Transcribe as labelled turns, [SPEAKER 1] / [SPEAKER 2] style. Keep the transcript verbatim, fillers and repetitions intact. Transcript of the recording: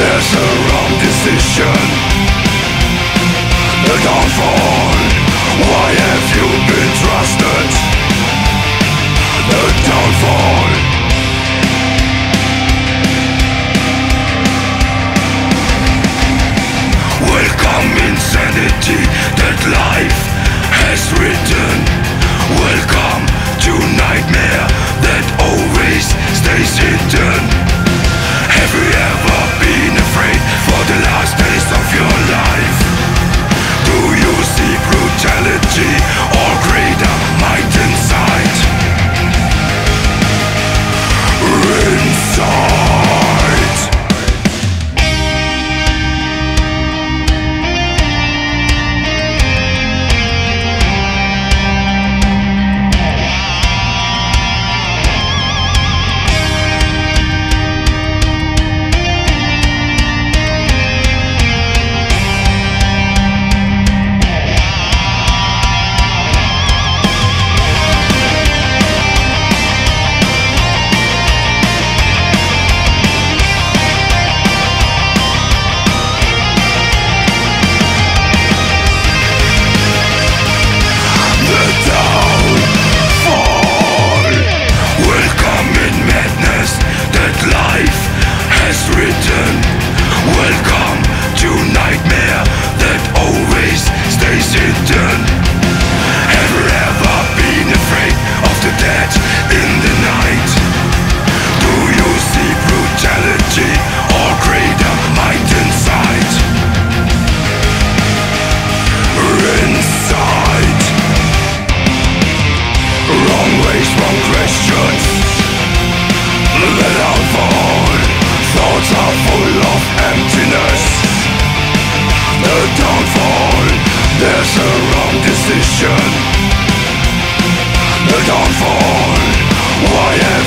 [SPEAKER 1] There's a wrong decision. The downfall. Why have you been trusted? The downfall. Welcome insanity that life has written. Welcome to nightmare that always stays hidden. Have you ever been afraid for the last days of your life? Do you see brutality or greater might inside? Inside. Welcome to nightmare that always stays hidden. Have you ever been afraid of the dead in the night? Do you see brutality or greater might inside? Inside. Wrong ways, wrong questions. The downfall. Thoughts are full of emptiness. The downfall. There's a wrong decision. The downfall. Why